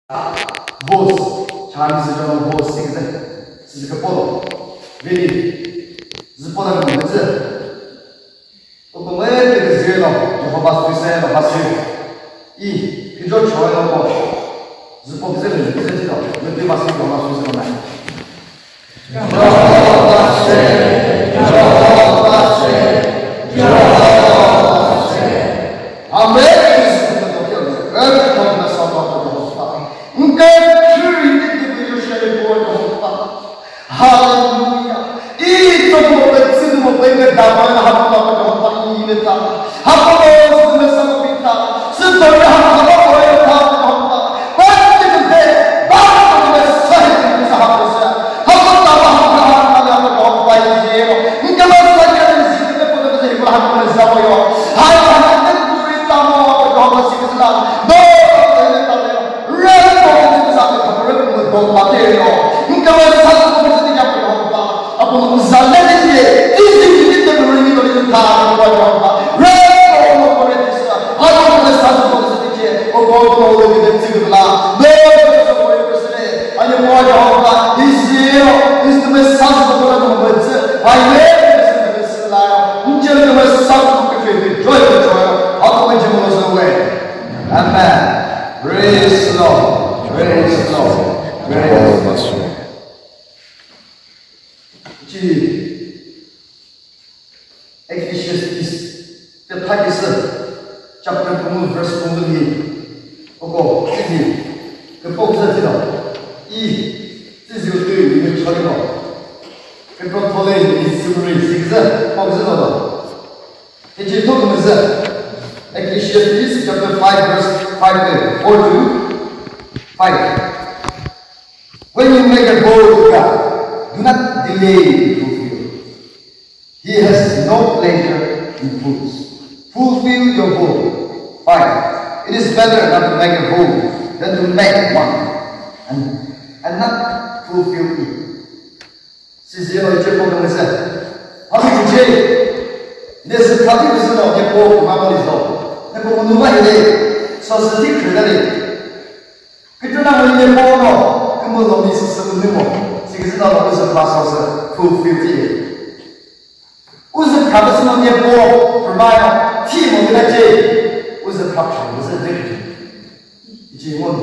boss, Chinese叫 boss 这个字，是这个波动 ，really 是波动的文字。我们这个字呢，就好把水塞了，把水，比较巧的波，是波这个名字知道，我对把水用到水上来。阿门。Haleluya. Itu membenci membenci damai hamba Tuhan ini tak. Hamba Tuhan bersama kita. Sebenarnya hamba Tuhan hamba. Pasti kita baru bersama sahabat saya. Hamba Tuhan hamba baik dia. Kita saja di sini pun kita ibadah bersama ya. Hai hamba kita mau Tuhan masih kesal. Doa kita tahu. Rela kita sampai kepada Tuhan mati ya. Kita bersama Aku zalim dia, ini kita beri kita tahu apa. Rela orang boleh disah, orang boleh satu boleh sedikit, orang boleh kita ciptalah. Doa kita boleh bersih, hanya boleh apa? Ini satu boleh membaca, hanya kita bersih lah. Mungkin kita satu kita joy. Aku macam mana semua? Amen. Praise the Lord. Praise the Lord. Praise the Lord. Ecclesiastes 的太子 chapter 9 verse 9里，不过这里跟报纸知道，这是个对里面抄的嘛，跟刚讨论的是不是这个报纸知道的？这接头的是 Ecclesiastes chapter 5 verse 5 4 to 5. When you make a vow to God, do not delay to fulfill. He has no pleasure in fools. Fulfill your vow. 5. It is better not to make a vow than to make one and not fulfill it. 是这样一节不同的事。好比之前，那是他这个时候，那波妈妈的时候，那个我们外的，说是这个的，可就那么一波呢，根本农民是什么的么？这个知道了，为什么他说是 fulfill it？ 为什么他不是那些波不买了？替我给他接，为什么他全部是这个？以及问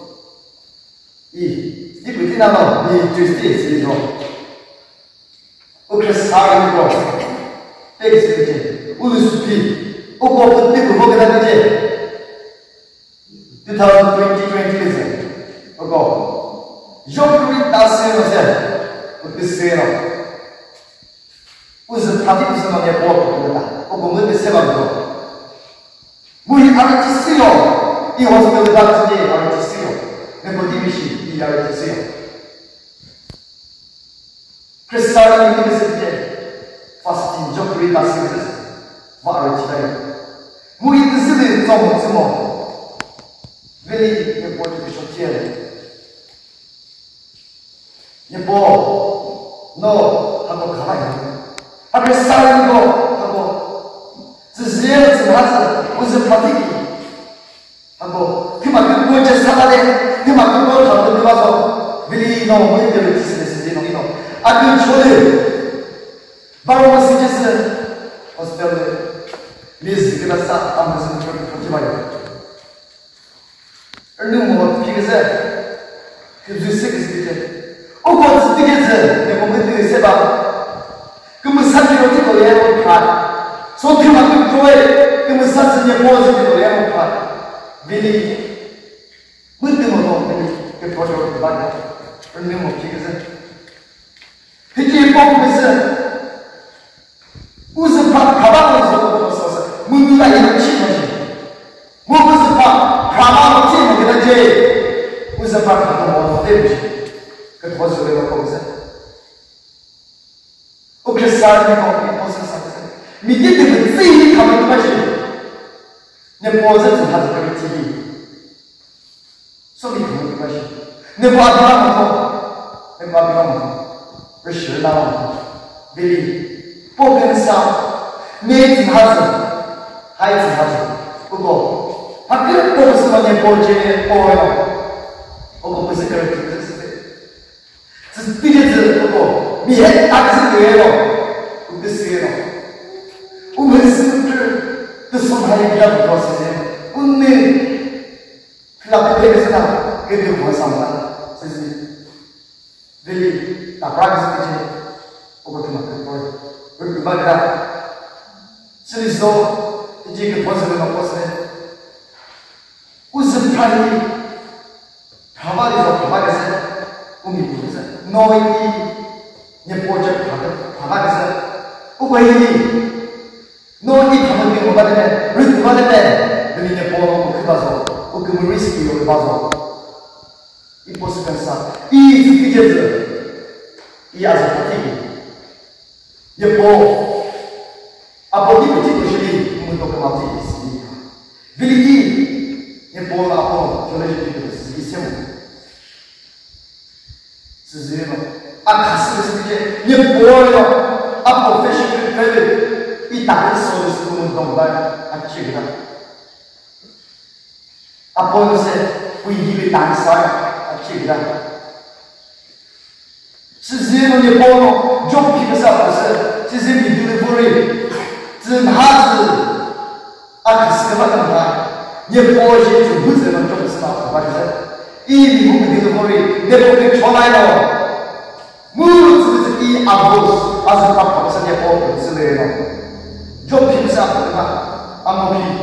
你不听到吗？你就是这些说，我给杀人过，这个是这，我是皮，我不给他接。2020的时候，我讲，有打死了噻，我给死了。为什么他这个时候也不给他？我们的什么不？我一二几岁哦，以后是跟他自己二几岁哦，那个地皮一二几岁哦。可是三年的时间，发生就可以打死的，我二几岁，我一直是在做什么？为了也不这个说钱了，也不，no，他不看呀。 他给杀人过，他说，只是要子他子，不是他自己。他说，他妈跟国家杀他的，他妈跟我讨论的话说，为了弄我们这个知识的时间弄一弄，啊，跟错的，把我们时间是，我是表的，没事给他杀，他们是不几把人。而那我这个人，就是这个时间，我过是这个人，那我们这个是吧？ Kemudian kita boleh buat, so kita mahu joy, kemudian sebenarnya pos kita boleh buat, beli, betul betul beli, kita boleh buat, ini mungkin kita, kita pun bisa, usaha kabar itu proses, mungkin ada yang cuma, mungkin usaha kabar itu mungkin ada, usaha kabar itu lebih, kita boleh buat bisa. O que sabe de qualquer coisa sabe. Me diga que sim, como tu vai ser. Depois eu vou fazer para ti. Só me como tu vai ser. Depois eu vou depois eu学到，Billy， 不跟上，妹子孩子，孩。不过，他根本不是那些波接波了。 不是个人品质是的，只是毕竟是不过，你还打的是对了，不是了。我们是这说还比较多时间，我们那别个是哪，跟着我上班，是不是？所以打八个事情，我他妈更多，我明白的。这里说，这个博士的博士，我是怕你，他妈的说他妈的是，我明白是，脑一，你博士他妈的是，我怀疑你。No ni kamu ni obat ni, risk obat ni, jadi ni polo aku bazo, aku mau risk ni aku bazo. Ibu sekarang, ini kerja tu, ini asal hati. Ni polo, apa ni betul betul ni untuk kemati sini. Bila ni polo apa, jualan jadi sini semua. Sesuatu, aku sesuatu ni polo ni apa fashion trend. 一打的时候是不能懂的，啊，这个，啊，不是不一定打的少，啊，这个，是这种的包容，就皮的少不是，这是你的不对，这哪是，啊，可是个么的，你包些就不是能做是吧？反正，一米五的不对，你不给出来了，我这是一阿不是，阿是他跑上的包不是的了。 就凭啥不嘛？俺没凭。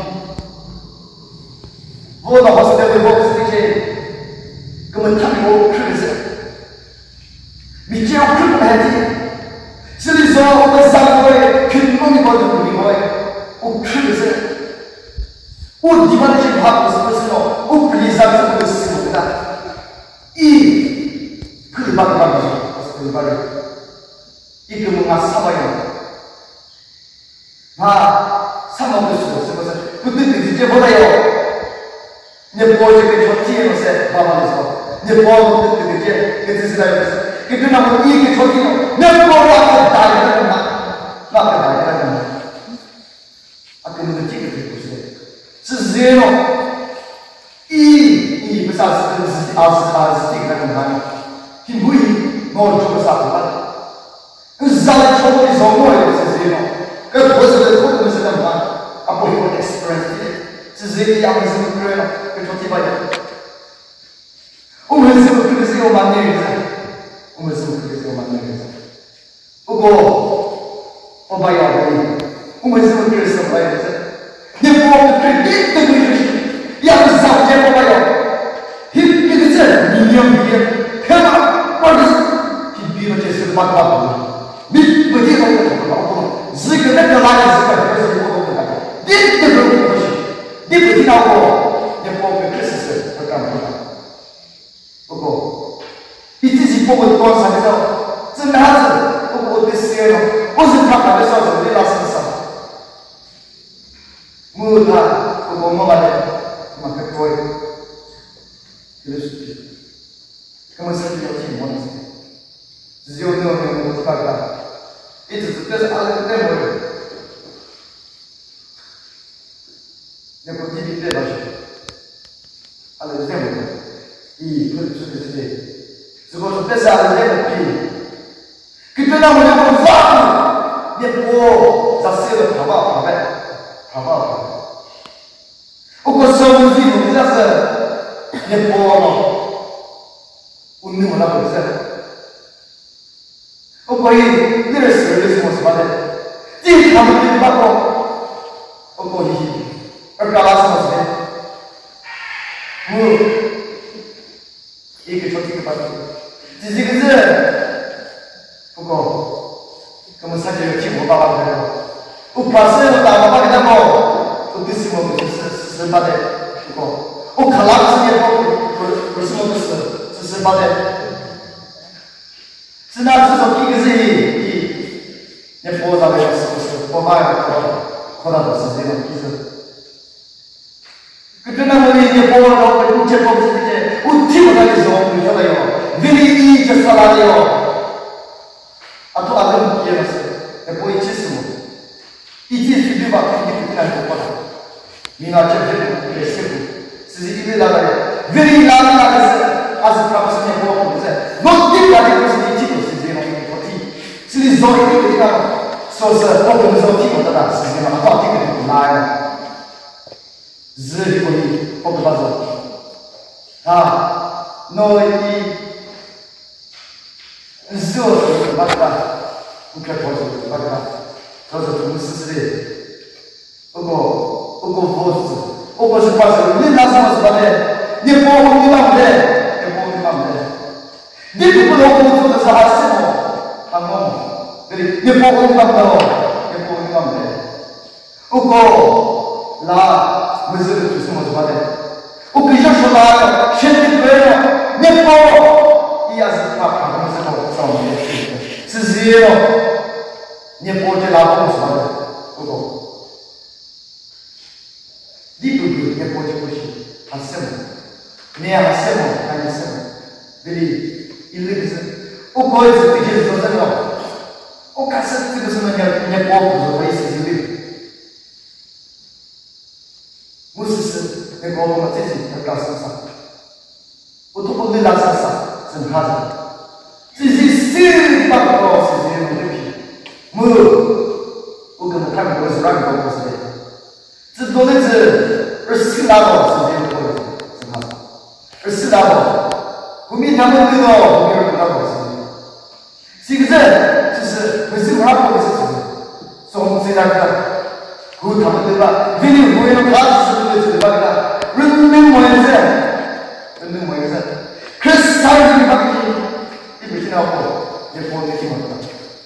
我那好是在微博是这些，根本他比我看的是，你这样看不来的。这里说我们三位肯弄的包就不另外，我看的是，我地方那些话不是说，我不理上是不是我的，一可以把你把你说，可以把你，一个我拿300元。 啊，什么不说是不是？不对对，直接不来哟。你包这个条件了噻，妈妈的说，你包对对对，跟这是来不是？跟这那么一个条件了，那包我还打一个干嘛？那个打一个干嘛？啊，跟那个这个不是，是热了。一不啥是跟自己二是这个干嘛？挺不易，我做个啥干嘛？跟啥的超过的少我也是热了。 个博士的课程是干嘛？啊，不会有 experience 的，只是一样的什么课了，跟说题吧的。我们什么课是有蛮多的，我们什么课是有蛮多的。不过，我把要的，我们什么课是蛮多的。你不课你都不学习，要是上节我把要，你这个字你要不要？看嘛，我就是比了就是八卦的，你不听我不懂。 是个那个垃圾是个，不是我懂的。你都不行，你不听到我，你包个确实是不干不干。不过，你自己包个多少的时候，这男子我的事了，我是他干的时候，你老身上。我他我妈妈的，妈个多，就是，他们身体要挺好的，只有那个我知道的。 一直是这是阿拉的任务，那个地对了去，阿拉的任务，一不是说的是，如果说这是阿拉的任务，给对那么两个法律，你我咱写的跑，我过生活费用这是，你我没有那回事。 我可以那个时候的什么什么的，这他们没办法，我可以，而干嘛什么事的？我一个说这个办法，这几个人，不过，我们三姐听我爸爸的，我把所有的打爸爸给他们，我对什么不是实话的，不过，我看那个世界不是什么不是，是实话的。 是那至少一个是你播到的是不是？我妈呀，扩大到是这种意思。可真的我一播到我接播不是这，我听不到的时候我就晓得哟，为了一就是啥的哟。啊，多大人也是，要播一起什么？一起去对吧？你不敢播了，你那这不是辛苦，是因为那个为了那个是，还是他们 너희 스스로 맞다. 우리가 도저히 맞다. 저저 동스스레. 오고 싶어서 니 나서서 받에. 니 보험 니만 돼. 니 보험 니만 돼. 니 그거 오고 저서 하시고 방금 니 보험 니만 돼. 니 보험 니만 돼. 오고 라 무슨 주소서 받에. O que já chamaram, cheio de poeira, nepo, e as papas não são minhas. Se viram, nepo de lá vamos fazer, o Digo nepo de puxo, hacemos, nem hacemos, nem hacemos. Ele diz, o coisa que Jesus não, o cacete que você não é nepo, os países livres. 무슨 내가 뭐가 되지? 가슴사. 어떻게 내가 가슴사? 생하자. 지지 받고 지지 못해. 뭐 어떤 타고 그래서 라고 보세요. 지도는 어스라고 지지 보여. 생하자. 어스라고. 국민 당원들도 공개를 하고 있습니다. 지금就是무슨 하고 있었어요. 송지라가 그 당원들과 비니 모여는 가서 대박이다. 른는 모여서 그 사람들이 막 이렇게 나오고 예뻐 느낌 왔다.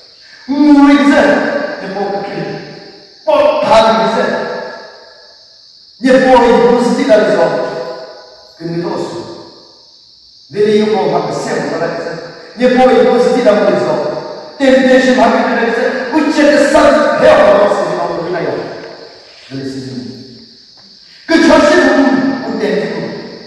우리서 예뻐 그렇게 뻑하는 것은 예뻐 이 모습이라 해서 근데 또 내리 이거 막 세우고 그래서 예뻐 이 모습이라고 해서 대신 하게 되면서 우체가 싹 배워버렸어. 우리가요. 그 절실한 운대는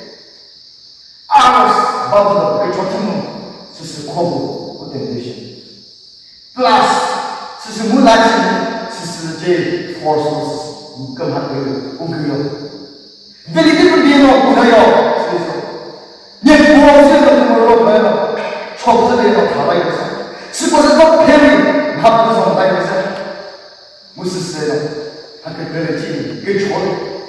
아무스 바보도 그 조청문 스스 코브 운대듯이 플러스 스스 문화진 스스 제 포스 문금하고 운금요 벨리티브 비노 문화요 그래서 내 보험세도 물로 봐요 초보자들도 가봐야겠어 스포츠도 배우니 바쁘서 가야겠어 무슨 세요 학교 그랬지 그 조리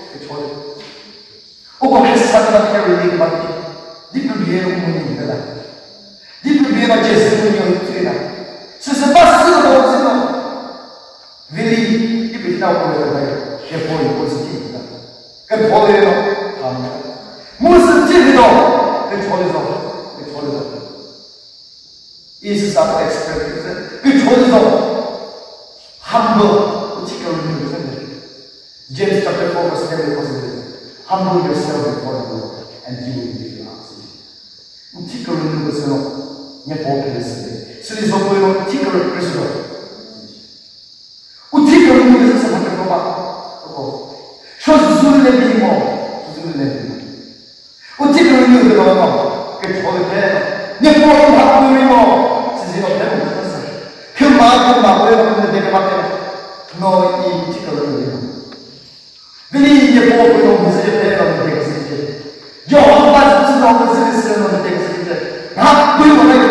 오고 회사가 배우는 것밖에 니들 위에는 문입니다. 니들 위에는 제스문이 없습니다. 스스바스도 없으면 윌리 이렇게 나오고 그러잖아요. 그게 보이는 모습입니다. 그 보이는 다음에 무슨 짓이도 그 조리서 이 세상의 엑스프레스 그 조리서 한번 지켜오는 것은 James chapter 4 verse 7 was humble yourself before the Lord and He will give you answer. 티끌을 것으로 내 보편했을 때 스리소 보이는 티끌을 그리스도 티끌을 위해서 한번 봐봐 소수를 내비고 티끌을 위해서 그 조리에 내 보이는 바꾸리고 스스로 배우고 있었어 그 마음을 마음을 내가 맡겨 너이 티끌을 위해 Veni je pokoju mu se predano tek se. Jo pa se no se se no tek se. Na kuju na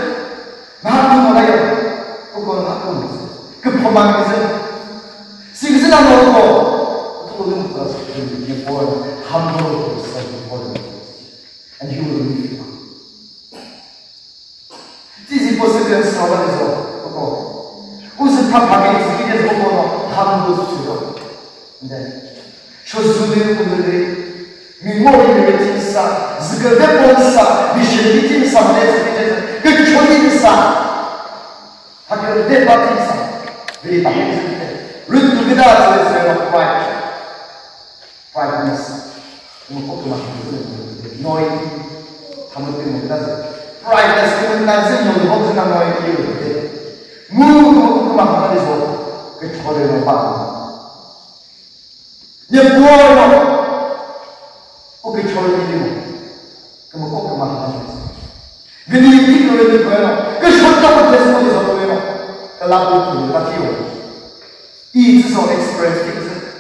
je. Oko na kuju. Ke pomang se. Sig se na no to do mu pas je pokoju humble yourself before the Lord and He will lift you up. Dizi posebne stvari oko. Uz ta pamięć idzie z oko humble 수요. 네. 초수들 분들이 미모를 tinsa, zgădeponsa, mișelitinsa, 그 초인사, 하기를 대바틴사, 우리 바틴사, 른두기다 그래서 quietness, 꼭 그만큼 너희 담을 때 못하지. brightness 그는 난생 여기 혹시나 너희 이유인데 무엇도 그만큼 하면서 그 초대를 받고. 내 부어요. 오케이 저를 그럼 꼭 그만 하셔야지. 근데 이 노래를 보여요. 그 손잡고 대성에서 보여요. 그 라브를 받지요. 이 지소 익스프레스 픽스.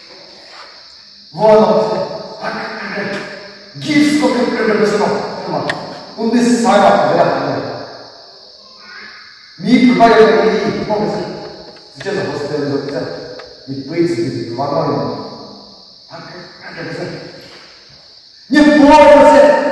뭐하노? 기스 코크 그러면서 그만. 근데 사람 내가 하는 미 불가역이 보면서 진짜 호스텔에서 진짜 이 브레이크를 막아요. 니 뭐하고 있어?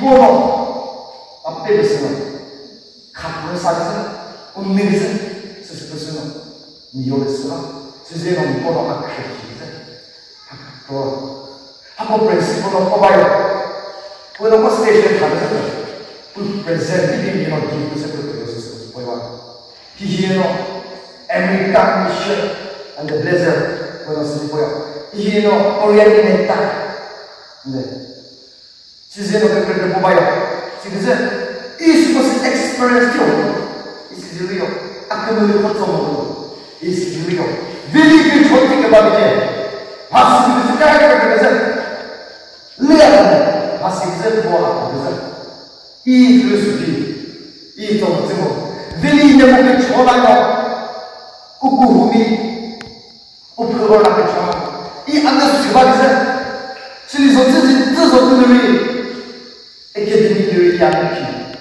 미보노 앞에 있으면 가쁜 사기는 웃는 것은 스스로는 미워했으나 스스로는 미보노 앞에 있으면 또 한번 프린시플로 뽑아요. 그런 거 스테이션에 가면서 그 프레젠티빙이나 기부에서 그렇게 해서 보여요. 기히에노 아메리칸 셔츠 and the blazer 그것을 보여. 기히에노 오리엔탈 네. 지세노 그렇게 뽑아요. 지금은 이 것은 experience요. 이스리요. 아까는 것도 이스리요. 빌리기 좋게 말이지. 바스기스 까이가 그래서 레아는 바스기스 보아 그래서 이 그릇이 이 동증은 빌리는 몸에 전하여 우구후미 우프를 하게 전하 이 안에서 제발이서 실리서自首들이 에케데미들이 양피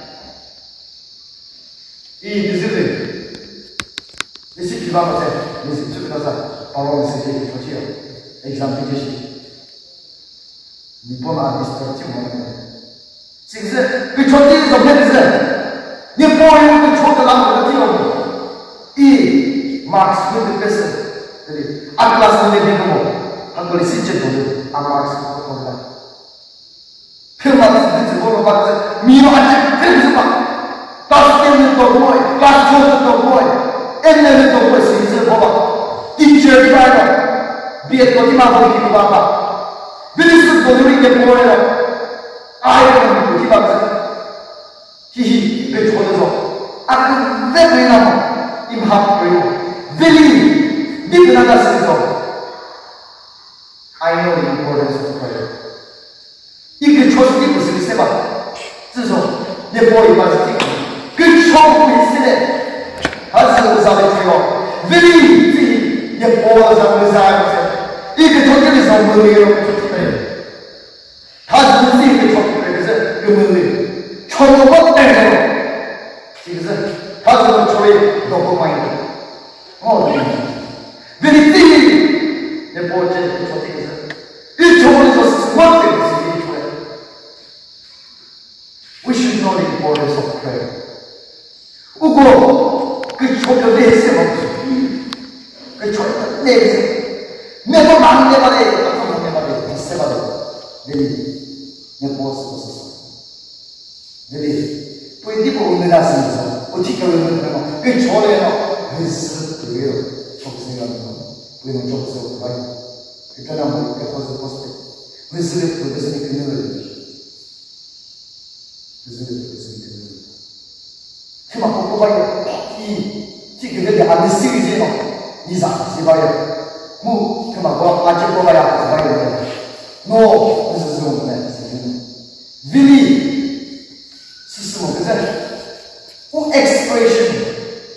이 그들은 이시 기반에서 이시 쭉가서 바로 이시 조지요 exam 피지시 니포나 디스트럭트 뭐는 지금 그 조지는 좀 해주세요 니 보이는 그 조지랑 그렇지요 이 마크스 그 패스 아틀라스 내비는 뭐 한글이 실제 돈을 아마크스 돈을 평화를 듣고 보러 미로 앉아 그래서 막 다스케는 또 뭐야 다스코는 또 뭐야 엔네는 또 뭐야 시즌 봐봐 디저트 봐요 비에토 디마고 기도 봐봐 빌리스 돈을 이렇게 보여요 아이고 기다려서 히히 그 좋아서 아그 내가 임하고요 빌리 니그나가 쓰면서 I know the importance of prayer 이게 조직이 무슨 세바 그래서 내 보이 맞지 그 처음 있으네 하나님 사람이요 빌리 내 보아 사람을 사용해서 이게 조직에서 뭐예요 조직에 다 무슨 이게 조직에 그래서 그 뭐예요 초보가 때문에 그래서 다들 저희 너무 많이 빌리 내 보아제 조직에서 이 조직에서 스마트 We should know the importance of prayer. 우고 그 초교 내세 없어. 그 초교 내세. 내가 많은 내 말에 어떤 내 말에 비슷해 봐도 내 무엇을 썼어. 내리 뿌리고 오늘 나서면서 어떻게 오는 거야? 그 초래로 그래서 그래요. 족생각은 우리는 족생 봐요. 그러나 뭐 그것을 보스때 그래서 그는 그만 뽑아요. 이 지금 안 쓰이지요. 이상 시바요. 무 그만 아직 뽑아야 뽑아요. 노 무슨 소리네. 빌리 스스로 그래서 우 expression.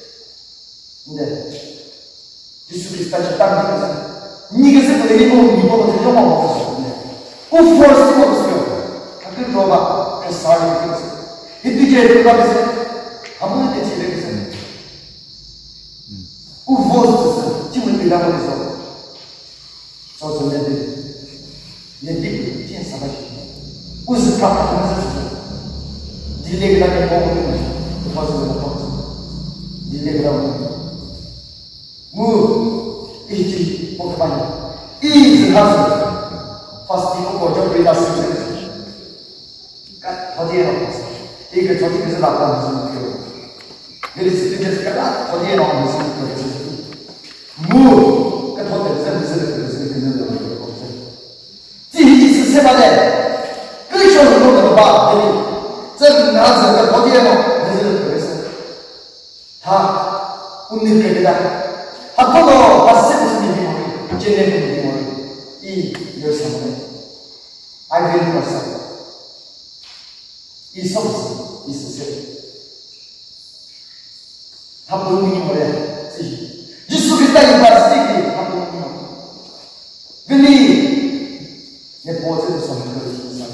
근데 예수 그리스도 땅에서 니가 그래 이거 대정만 없었어. 우 force 없어요. 그 도가 그 사람이 이제 들어가면서 아무나 대체를 해서 우보스 지금 들어가면서 저 전에들 얘기 진짜 사바시 우스 파파면서 딜레그라게 먹으면 그것을 먹고 딜레그라고 무 이지 먹어봐요 이지 하서 파스티고 거저 브리다스 어디에 넣었어? 이게 조직에서 나타난 무슨 표현? 그리스도께서 어디에 넣은 무슨 표현? 무! 그 도대체 무슨 그는 없어요. 지지스 세바데 그 쇼를 봐. 저 나서 어디에 넣은 무슨 표현? 다 웃는 게 되다. 앞으로 봤을 무슨 일이 제대로 이 열성을 알게 되었어요. 이 서비스 있으세요. 다 보이는 거래. 예수 그리스도의 말씀이 다 보이는 거. 빌리 내 보호자를 섬기는 신사가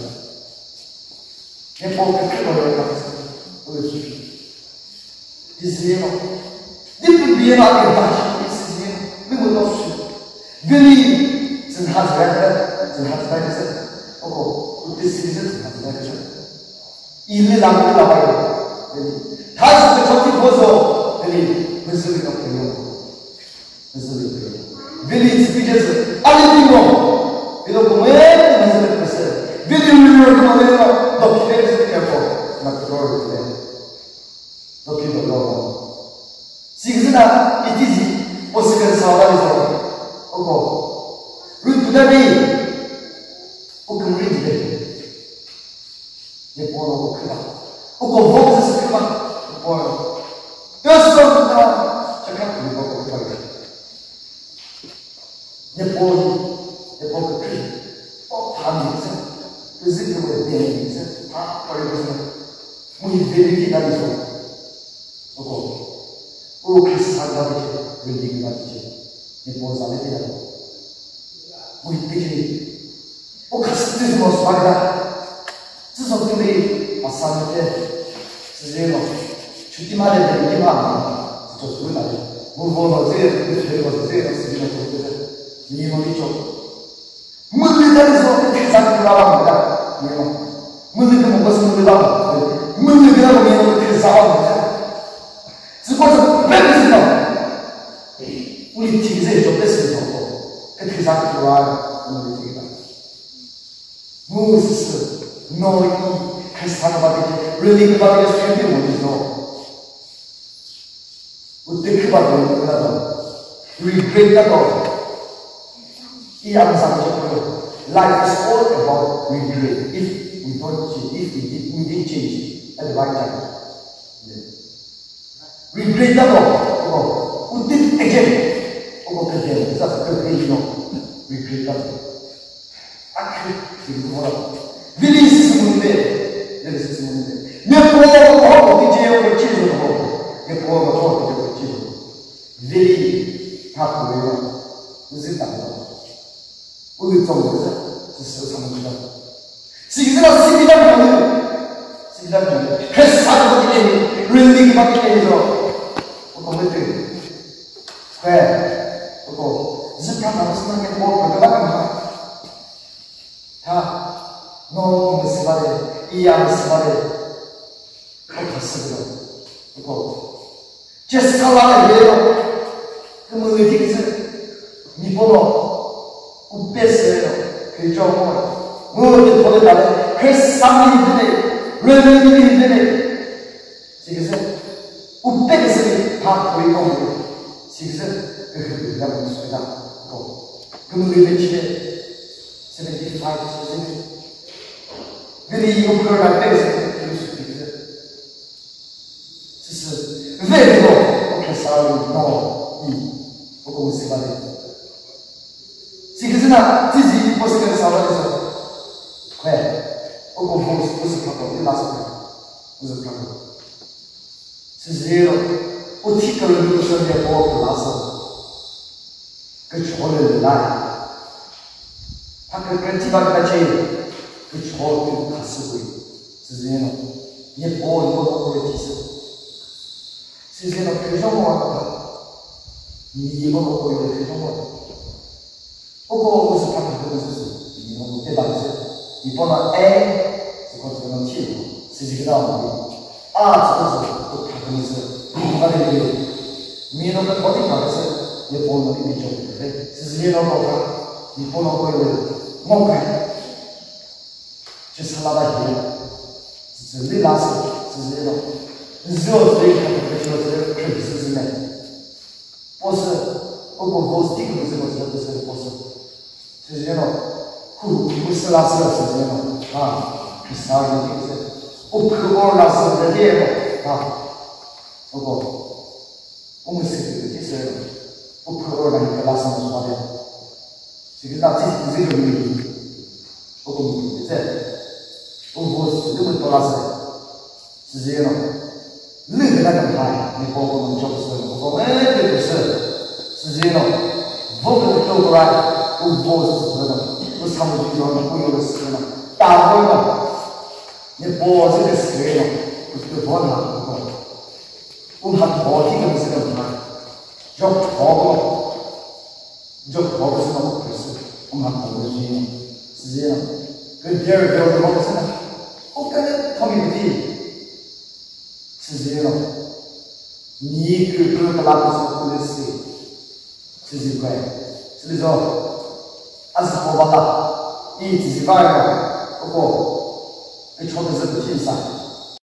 내 보호자 끌어올려 가면서 어디 이스라엘 네 비행하게 다시 이스라엘 너무 높수. 빌리 전 하지라서 오고 우리 시리즈 하지라서 일을 나와요. 다시 그 적기 보소. 무슨가 보여. Village speeches, all'ultimo, vedo come è, vedi un libro come vedeva, dopo che è stato, ma dopo che loro. Si chiama i tizi, o si chiama salvare, o lui da lì, o come ride, ne può creare, o con voce si chiama, può. Io sono da, c'è capo di poco fare. Nepal country, all families, physical beings, we very that is all. Oh, Kisagavich, building Vatici, Nepal's Alabia. We pity. Oh, Castis was Magda. This is only a Sunday, Zero, Chutimade, and Yama, such as Willa. Move on, there was there, 이모리죠. 물리다에서 세상 돌아갑니다. 물리도 못 봤습니다. 물리다고 미는 그 싸움입니다. 스포츠 백이스다. 우리 팀에서 좀 됐으면 좋고 그 세상 돌아가는 물리입니다. 무스 너희 그 세상 받게 릴링 받게 수행이 뭐죠? 어떻게 받는 거라도 regret하고 life is all about regret if we don't change, if we didn't change at the right time. Regrettable, we did again. That's the thing, regrettable. Actually, really is Munde. Never did really happy. Is it that? 우리 쪽에서 지수상입니다. 지수가 시기다 회사도 되게 릴링이 받게 해서 어떻게 왜 그거 지수가 생각해 뭐 그러다가 다 너무 스바레 이양 스바레 어떻습니까? 그거 제스칼라를 해요. 그 뭐지겠어? 니보노 우패스예요. 그 정말 무엇을 보내달래 그 쌈이 르르르르르 지금 우패스를 다 보이고 지금 그렇게 있습니다. 그 무리를 치에 75% 근데 이거 그걸 빼서 그럴 수도 있어요. 지금 왜 이거 우패스를 넣어 이 공司받아요. 지금은 지지 보스가 사와서 왜? 보스 갖고 일어나서 무슨 갖고 스스로 어떻게 그런 것을 내고 나서 그 조를 나 밖에 그티바가 제일 그 조를 가스고 스스로 예뻐 이거 뒤서 스스로 표정과 이거 먹고 이거 표정과 오고 무슨 방금 그것을 이거 대단했어요. 이번에 A 그것은 T 스지가 나오는데 저것은 또 방금에서 이번에 미노는 어디 가서 예본은 이쪽 그래 스지가 뭐가 이번에 거를 뭔가 저 살아다 해요. 진짜 리라스 스지가 저들이 그렇게 그랬으면 보스 오고 보스 티그에서 보스 보스 스지가 무슬라스가 스지가 그 사람이 그 올라서 되게 그거 공식이 있어요. 그 올라니까 라스는 좋아요. 지금 나 지금 그거 이제 뭐 지금은 돌아서 스지가 늘어나는 말 이 부분은 좀 그거 왜 그랬어 스지가 뭐를 또 돌아 그 보스 그 사무실 좀 보여를 쓰거나 다 보이고 내 보스를 쓰거나 그 뭐나 한 어디가 쓰거나 좀 보고서 너무 그랬어 한 보고서 쓰지나 그 대를 배우는 거는 그냥 톡까지 턱이 是这样，你给不拉不说不的事，是这个，所以说，还是好吧啦，你自己干一个，不过你瞧的是不轻松。